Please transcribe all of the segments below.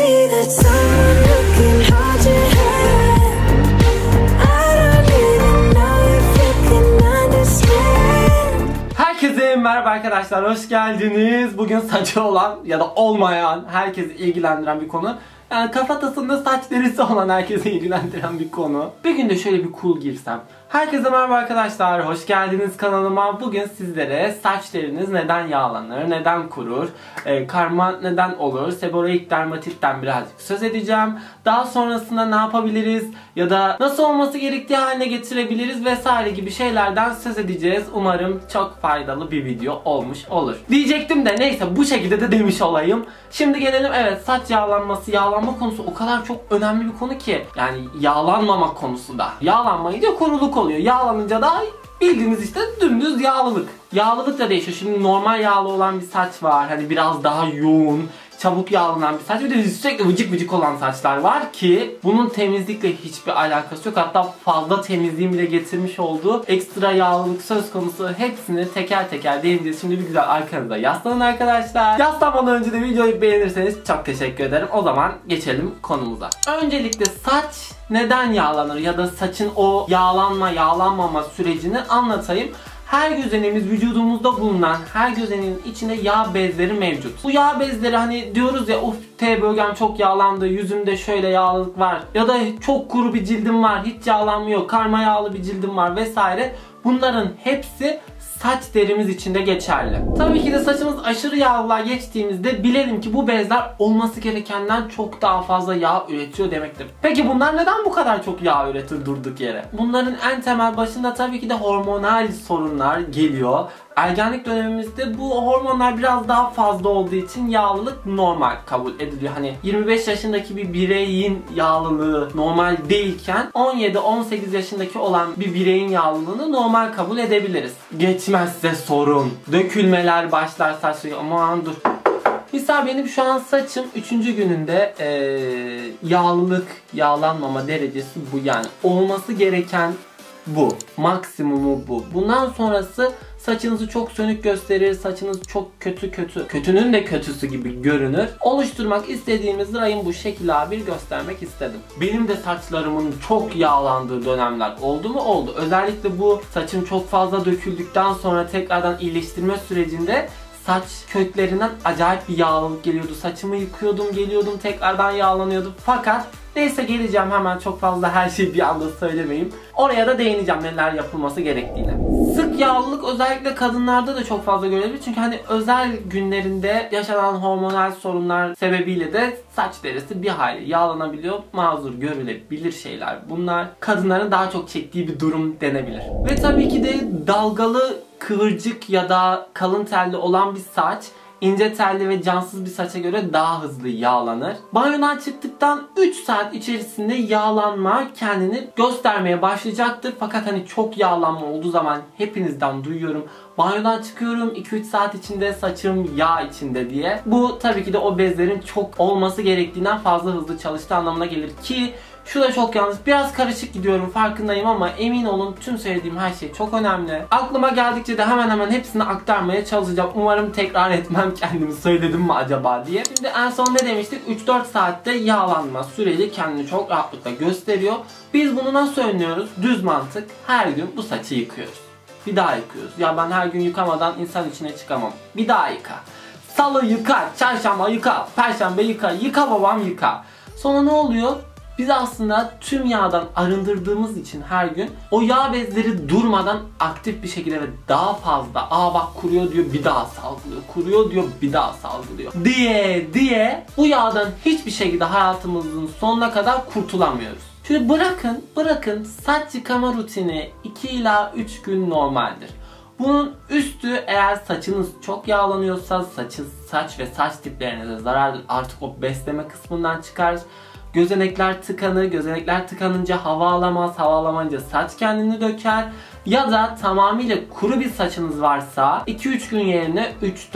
see that someone who can hold your hand. I don't even know if you can understand. Herkese merhaba arkadaşlar, hoş geldiniz. Bugün saçı olan ya da olmayan, herkesi ilgilendiren bir konu. Yani kafatasında saç derisi olan herkesi ilgilendiren bir konu. Bir gün de şöyle bir cool girsem. Herkese merhaba arkadaşlar, hoş geldiniz kanalıma. Bugün sizlere saç deriniz neden yağlanır, neden kurur, karma neden olur, seboreik dermatitten birazcık söz edeceğim. Daha sonrasında ne yapabiliriz ya da nasıl olması gerektiği haline getirebiliriz vesaire gibi şeylerden söz edeceğiz. Umarım çok faydalı bir video olmuş olur. Diyecektim de neyse, bu şekilde de demiş olayım. Şimdi gelelim, evet, saç yağlanması, yağlanma konusu o kadar çok önemli bir konu ki. Yani yağlanmamak konusu da. Yağlanmayınca kuruluk oluyor. Yağlanınca da bildiğiniz işte dümdüz yağlılık. Yağlılık da değişiyor. Şimdi normal yağlı olan bir saç var. Hani biraz daha yoğun, çabuk yağlanan bir saç. Bir de sürekli vıcık vıcık olan saçlar var ki bunun temizlikle hiçbir alakası yok. Hatta fazla temizliğin bile getirmiş olduğu ekstra yağlılık söz konusu. Hepsini teker teker değineceğiz. Şimdi bir güzel arkanıza yaslanın arkadaşlar. Yaslanmadan önce de videoyu beğenirseniz çok teşekkür ederim. O zaman geçelim konumuza. Öncelikle saç neden yağlanır ya da saçın o yağlanma yağlanmama sürecini anlatayım. Her gözeneğimiz, vücudumuzda bulunan her gözeneğin içinde yağ bezleri mevcut. Bu yağ bezleri, hani diyoruz ya, of T bölgem çok yağlandı, yüzümde şöyle yağlılık var ya da çok kuru bir cildim var, hiç yağlanmıyor, karma yağlı bir cildim var vesaire. Bunların hepsi saç derimiz için de geçerli. Tabii ki de saçımız aşırı yağlılığa geçtiğimizde bilelim ki bu bezler olması gerekenden çok daha fazla yağ üretiyor demektir. Peki bunlar neden bu kadar çok yağ üretir durduk yere? Bunların en temel başında tabii ki de hormonal sorunlar geliyor. Ergenlik dönemimizde bu hormonlar biraz daha fazla olduğu için yağlılık normal kabul ediliyor. Hani 25 yaşındaki bir bireyin yağlılığı normal değilken 17-18 yaşındaki olan bir bireyin yağlılığını normal kabul edebiliriz. Geçmezse sorun. Dökülmeler başlar saçları. Aman dur. Misal benim şu an saçım 3. gününde yağlılık, yağlanmama derecesi bu, yani olması gereken bu. Maksimumu bu. Bundan sonrası saçınızı çok sönük gösterir, saçınız çok kötünün de kötüsü gibi görünür. Oluşturmak istediğimiz rayın bu şekil A1 göstermek istedim. Benim de saçlarımın çok yağlandığı dönemler oldu mu? Oldu. Özellikle bu saçım çok fazla döküldükten sonra tekrardan iyileştirme sürecinde saç köklerinden acayip bir yağlılık geliyordu. Saçımı yıkıyordum, geliyordum, tekrardan yağlanıyordu. Fakat neyse, geleceğim, hemen çok fazla her şeyi bir anda söylemeyeyim. Oraya da değineceğim neler yapılması gerektiğine. Sık yağlılık özellikle kadınlarda da çok fazla görülebilir. Çünkü hani özel günlerinde yaşanan hormonal sorunlar sebebiyle de saç derisi bir hayli yağlanabiliyor. Mazur görülebilir şeyler bunlar. Kadınların daha çok çektiği bir durum denebilir. Ve tabii ki de dalgalı, kıvırcık ya da kalın telli olan bir saç İnce telli ve cansız bir saça göre daha hızlı yağlanır. Banyodan çıktıktan 3 saat içerisinde yağlanma kendini göstermeye başlayacaktır. Fakat hani çok yağlanma olduğu zaman hepinizden duyuyorum. Banyodan çıkıyorum, 2-3 saat içinde saçım yağ içinde diye. Bu tabii ki de o bezlerin çok olması gerektiğinden fazla hızlı çalıştığı anlamına gelir ki şu da çok yanlış. Biraz karışık gidiyorum, farkındayım, ama emin olun tüm söylediğim her şey çok önemli. Aklıma geldikçe de hemen hemen hepsini aktarmaya çalışacağım. Umarım tekrar etmem kendimi, söyledim mi acaba diye. Şimdi en son ne demiştik? 3-4 saatte yağlanma süreci kendini çok rahatlıkla gösteriyor. Biz bunu nasıl önlüyoruz? Düz mantık. Her gün bu saçı yıkıyoruz. Bir daha yıkıyoruz. Ya ben her gün yıkamadan insan içine çıkamam. Bir daha yıka. Salı yıka, çarşamba yıka, perşembe yıka, yıka babam yıka. Sonra ne oluyor? Biz aslında tüm yağdan arındırdığımız için her gün o yağ bezleri durmadan aktif bir şekilde ve daha fazla, bak kuruyor diyor, bir daha salgılıyor, kuruyor diyor, bir daha salgılıyor diye bu yağdan hiçbir şekilde hayatımızın sonuna kadar kurtulamıyoruz. Şimdi bırakın saç yıkama rutini 2 ila 3 gün normaldir. Bunun üstü, eğer saçınız çok yağlanıyorsa, saç ve saç tiplerinize zarardır. Artık o besleme kısmından çıkar. Gözenekler tıkanır. Gözenekler tıkanınca hava alamaz. Hava alamayınca saç kendini döker. Ya da tamamıyla kuru bir saçınız varsa 2-3 gün yerine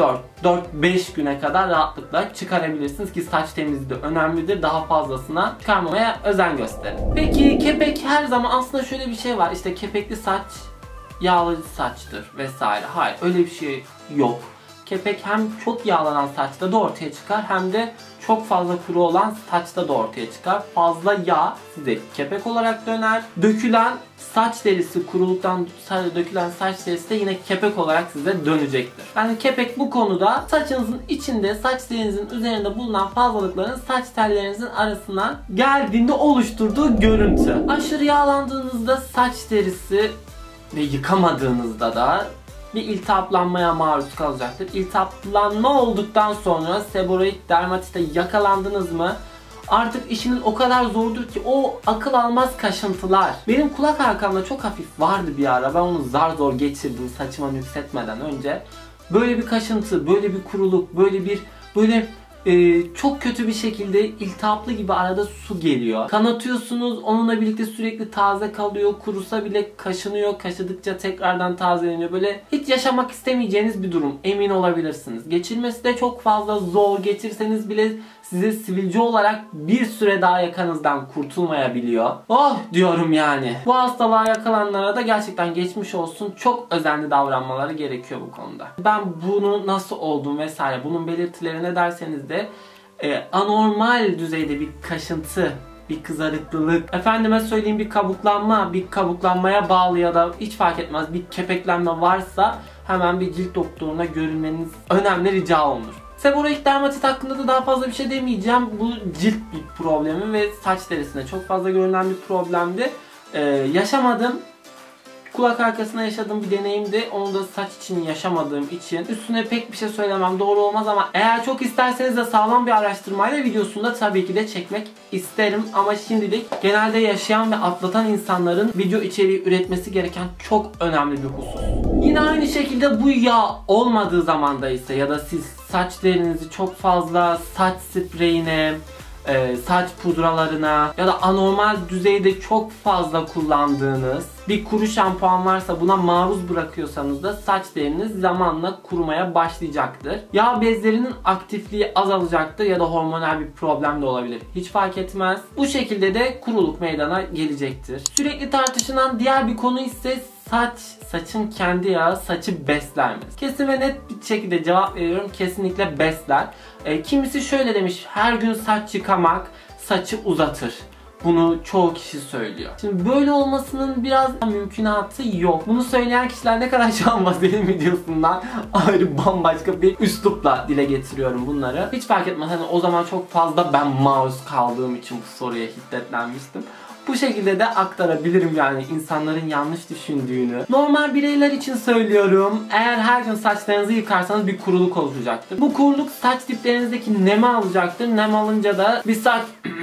4-5 güne kadar rahatlıkla çıkarabilirsiniz ki saç temizliği de önemlidir. Daha fazlasına çıkarmamaya özen gösterin. Peki kepek, her zaman aslında şöyle bir şey var. İşte kepekli saç yağlı saçtır vesaire. Hayır, öyle bir şey yok. Kepek hem çok yağlanan saçta da ortaya çıkar hem de çok fazla kuru olan saçta da ortaya çıkar. Fazla yağ size kepek olarak döner. Dökülen saç derisi, kuruluktan dökülen saç derisi de yine kepek olarak size dönecektir. Yani kepek bu konuda saçınızın içinde, saç derinizin üzerinde bulunan fazlalıkların saç tellerinizin arasına geldiğinde oluşturduğu görüntü. Aşırı yağlandığınızda saç derisi ve yıkamadığınızda da bir iltihaplanmaya maruz kalacaktır. İltihaplanma olduktan sonra seboroid dermatite yakalandınız mı artık işiniz o kadar zordur ki o akıl almaz kaşıntılar. Benim kulak arkamda çok hafif vardı bir ara. Ben onu zar zor geçirdim saçıma nüksetmeden önce. Böyle bir kaşıntı, böyle bir kuruluk, böyle çok kötü bir şekilde iltihaplı gibi arada su geliyor. Kanatıyorsunuz, onunla birlikte sürekli taze kalıyor. Kurusa bile kaşınıyor. Kaşıdıkça tekrardan tazeleniyor. Böyle hiç yaşamak istemeyeceğiniz bir durum. Emin olabilirsiniz. Geçirmesi de çok fazla zor. Geçirseniz bile size sivilce olarak bir süre daha yakanızdan kurtulmayabiliyor. Oh diyorum yani. Bu hastalığa yakalananlara da gerçekten geçmiş olsun. Çok özenli davranmaları gerekiyor bu konuda. Ben bunu nasıl oldum vesaire, bunun belirtileri ne derseniz de anormal düzeyde bir kaşıntı, bir kızarıklılık, efendime söyleyeyim bir kabuklanma, bir kabuklanmaya bağlı ya da hiç fark etmez bir kepeklenme varsa hemen bir cilt doktoruna görünmeniz önemli rica olunur. Seboroid dermatit hakkında da daha fazla bir şey demeyeceğim. Bu cilt bir problemi ve saç derisinde çok fazla görülen bir problemdi. Yaşamadım. Kulak arkasına yaşadığım bir deneyimdi. Onu da saç için yaşamadığım için üstüne pek bir şey söylemem doğru olmaz ama eğer çok isterseniz de sağlam bir araştırmayla videosunu da tabii ki de çekmek isterim. Ama şimdilik genelde yaşayan ve atlatan insanların video içeriği üretmesi gereken çok önemli bir husus. Yine aynı şekilde bu yağ olmadığı zamanda ise ya da siz saç derinizi çok fazla saç spreyine, saç pudralarına ya da anormal düzeyde çok fazla kullandığınız bir kuru şampuan varsa buna maruz bırakıyorsanız da saç deriniz zamanla kurumaya başlayacaktır. Yağ bezlerinin aktifliği azalacaktır ya da hormonal bir problem de olabilir. Hiç fark etmez. Bu şekilde de kuruluk meydana gelecektir. Sürekli tartışılan diğer bir konu ise saçın kendi yağı saçı besler mi? Kesin ve net bir şekilde cevap veriyorum. Kesinlikle besler. Kimisi şöyle demiş: her gün saç yıkamak saçı uzatır. Bunu çoğu kişi söylüyor. Şimdi böyle olmasının biraz mümkünatı yok. Bunu söyleyen kişiler ne kadar şu an vazelin videosundan ayrı bambaşka bir üslupla dile getiriyorum bunları. Hiç fark etmez. Hani o zaman çok fazla ben maruz kaldığım için bu soruya hiddetlenmiştim. Bu şekilde de aktarabilirim yani insanların yanlış düşündüğünü. Normal bireyler için söylüyorum. Eğer her gün saçlarınızı yıkarsanız bir kuruluk oluşacaktır. Bu kuruluk saç diplerinizdeki nemi alacaktır. Nem alınca da bir saç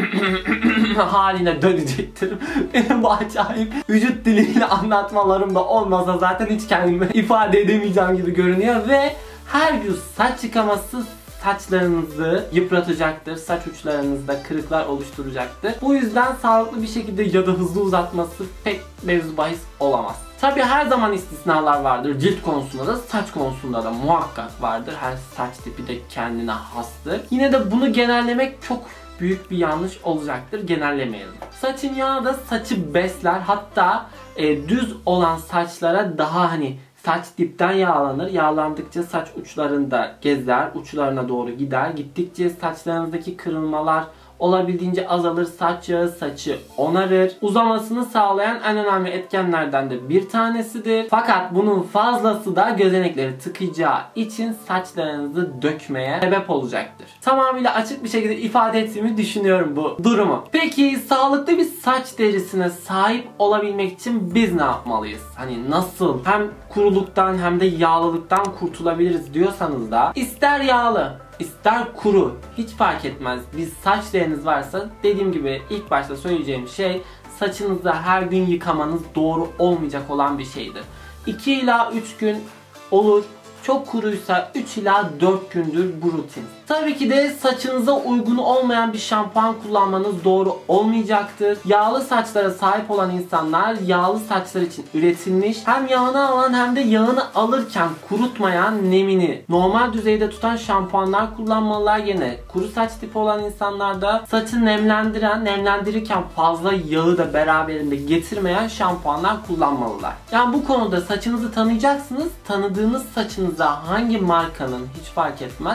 haline dönecektir. Benim bu acayip vücut diliyle anlatmalarım da olmasa zaten hiç kendimi ifade edemeyeceğim gibi görünüyor ve her gün saç yıkaması saçlarınızı yıpratacaktır. Saç uçlarınızda kırıklar oluşturacaktır. Bu yüzden sağlıklı bir şekilde ya da hızlı uzatması pek mevzu bahis olamaz. Tabi her zaman istisnalar vardır. Cilt konusunda da saç konusunda da muhakkak vardır. Her saç tipi de kendine hastır. Yine de bunu genellemek çok büyük bir yanlış olacaktır. Genellemeyelim. Saçın yağı da saçı besler. Hatta düz olan saçlara daha saç dipten yağlanır. Yağlandıkça saç uçlarında gezer. Uçlarına doğru gider. Gittikçe saçlarınızdaki kırılmalar olabildiğince azalır. Saç yağı saçı onarır. Uzamasını sağlayan en önemli etkenlerden de bir tanesidir. Fakat bunun fazlası da gözenekleri tıkayacağı için saçlarınızı dökmeye sebep olacaktır. Tamamıyla açık bir şekilde ifade ettiğimi düşünüyorum bu durumu. Peki sağlıklı bir saç derisine sahip olabilmek için biz ne yapmalıyız? Nasıl hem kuruluktan hem de yağlılıktan kurtulabiliriz diyorsanız da ister yağlı, İster kuru, hiç fark etmez. Bir saç deriniz varsa dediğim gibi ilk başta söyleyeceğim şey saçınızı her gün yıkamanız doğru olmayacak olan bir şeydir. 2 ila 3 gün olur. Çok kuruysa 3 ila 4 gündür bu rutin. Tabii ki de saçınıza uygun olmayan bir şampuan kullanmanız doğru olmayacaktır. Yağlı saçlara sahip olan insanlar yağlı saçlar için üretilmiş, hem yağını alan hem de yağını alırken kurutmayan, nemini normal düzeyde tutan şampuanlar kullanmalılar. Yine kuru saç tipi olan insanlar da saçı nemlendirirken fazla yağı da beraberinde getirmeyen şampuanlar kullanmalılar. Yani bu konuda saçınızı tanıyacaksınız. Tanıdığınız saçınıza hangi markanın hiç fark etmez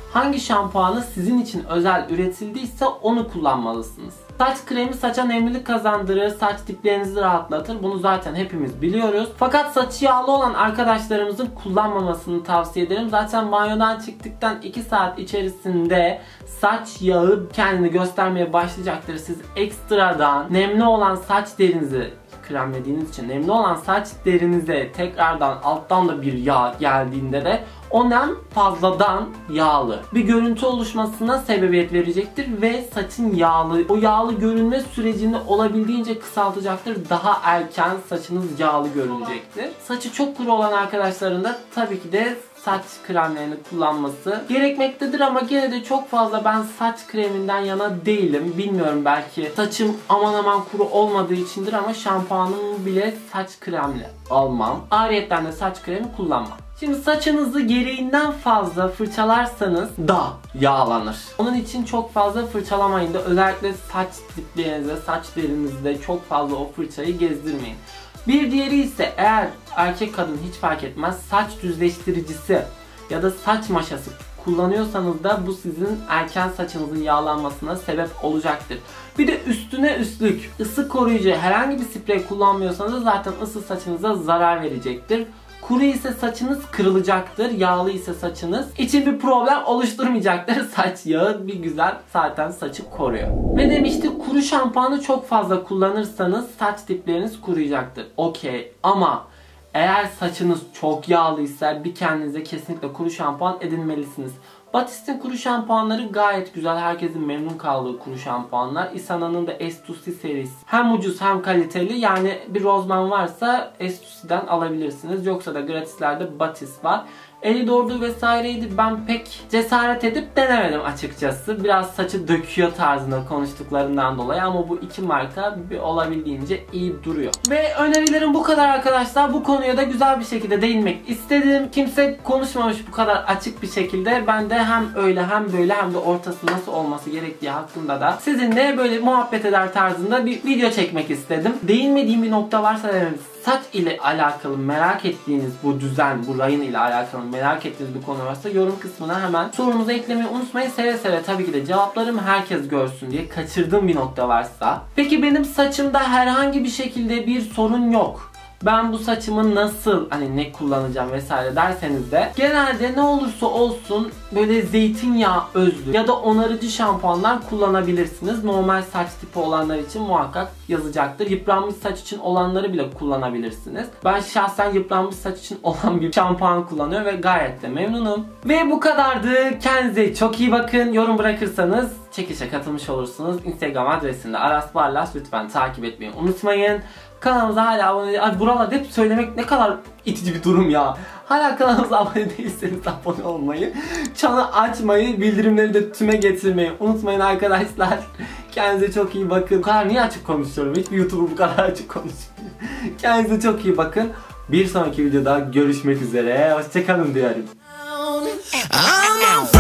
Hangi şampuanı sizin için özel üretildiyse onu kullanmalısınız. Saç kremi saça nemlilik kazandırır, saç diplerinizi rahatlatır. Bunu zaten hepimiz biliyoruz. Fakat saçı yağlı olan arkadaşlarımızın kullanmamasını tavsiye ederim. Zaten banyodan çıktıktan 2 saat içerisinde saç yağı kendini göstermeye başlayacaktır. Siz ekstradan nemli olan saç derinizi kremlediğiniz için nemli olan saç derinize tekrardan alttan da bir yağ geldiğinde de o nem fazladan yağlı bir görüntü oluşmasına sebebiyet verecektir ve saçın yağlı, o yağlı görünme sürecini olabildiğince kısaltacaktır. Daha erken saçınız yağlı görünecektir. Saçı çok kuru olan arkadaşların da tabii ki de saç kremlerini kullanması gerekmektedir ama gene de çok fazla ben saç kreminden yana değilim. Bilmiyorum, belki saçım aman aman kuru olmadığı içindir ama şampuanımı bile saç kremli almam. Ayrıyetten de saç kremi kullanmam. Şimdi saçınızı gereğinden fazla fırçalarsanız da yağlanır. Onun için çok fazla fırçalamayın da özellikle saç diplerinize, saç derinizde çok fazla o fırçayı gezdirmeyin. Bir diğeri ise eğer erkek kadın hiç fark etmez saç düzleştiricisi ya da saç maşası kullanıyorsanız da bu sizin erken saçınızın yağlanmasına sebep olacaktır. Bir de üstüne üstlük ısı koruyucu herhangi bir sprey kullanmıyorsanız zaten ısı saçınıza zarar verecektir. Kuru ise saçınız kırılacaktır. Yağlı ise saçınız için bir problem oluşturmayacaktır. Saç yağı bir güzel zaten saçı koruyor. Ve demiştik, kuru şampuanı çok fazla kullanırsanız saç dipleriniz kuruyacaktır. Okey, ama eğer saçınız çok yağlıysa bir kendinize kesinlikle kuru şampuan edinmelisiniz. Batist'in kuru şampuanları gayet güzel. Herkesin memnun kaldığı kuru şampuanlar. Isana'nın da S2C serisi. Hem ucuz hem kaliteli. Yani bir Rozman varsa S2C'den alabilirsiniz. Yoksa da gratislerde Batist var. Elidor'du vesaireydi. Ben pek cesaret edip denemedim açıkçası. Biraz saçı döküyor tarzında konuştuklarından dolayı ama bu iki marka bir olabildiğince iyi duruyor. Ve önerilerim bu kadar arkadaşlar. Bu konuya da güzel bir şekilde değinmek istedim. Kimse konuşmamış bu kadar açık bir şekilde. Ben de hem öyle hem böyle hem de ortası nasıl olması gerektiği hakkında da sizinle böyle muhabbet eder tarzında bir video çekmek istedim. Değinmediğim bir nokta varsa saç ile alakalı merak ettiğiniz bu düzen, bu rayın ile alakalı merak ettiğiniz bir konu varsa yorum kısmına hemen sorunuzu eklemeyi unutmayın. Seve seve tabii ki de cevaplarım, herkes görsün diye. Kaçırdığım bir nokta varsa. Peki benim saçımda herhangi bir şekilde bir sorun yok, ben bu saçımı nasıl, hani ne kullanacağım vesaire derseniz de genelde ne olursa olsun böyle zeytinyağı özlü ya da onarıcı şampuanlar kullanabilirsiniz. Normal saç tipi olanlar için muhakkak yazacaktır. Yıpranmış saç için olanları bile kullanabilirsiniz. Ben şahsen yıpranmış saç için olan bir şampuan kullanıyorum ve gayet de memnunum. Ve bu kadardı. Kendinize çok iyi bakın. Yorum bırakırsanız çekişe katılmış olursunuz. Instagram adresinde Aras Barlas, lütfen takip etmeyi unutmayın. Kanalımıza hala abone değil. Ay, buralarda hep söylemek ne kadar itici bir durum ya. Hala kanalımıza abone değilseniz abone olmayı, çanı açmayı, bildirimleri de tüme getirmeyi unutmayın arkadaşlar. Kendinize çok iyi bakın. Bu kadar niye açık konuşuyorum? Hiçbir YouTuber bu kadar açık konuşmuyor. Kendinize çok iyi bakın. Bir sonraki videoda görüşmek üzere. Hoşçakalın diyorum.